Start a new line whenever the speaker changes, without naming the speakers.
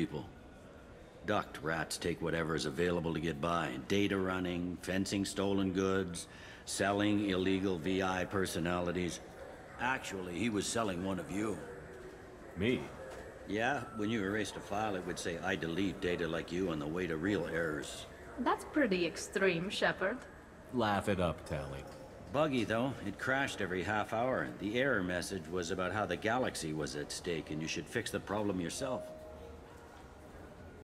people. Ducked rats take whatever is available to get by. Data running, fencing stolen goods, selling illegal VI personalities. Actually, he was selling one of you.
Me?
Yeah, when you erased a file, it would say, I delete data like you on the way to real errors.
That's pretty extreme, Shepard.
Laugh it up, Tally.
Buggy, though. It crashed every half hour. The error message was about how the galaxy was at stake and you should fix the problem yourself.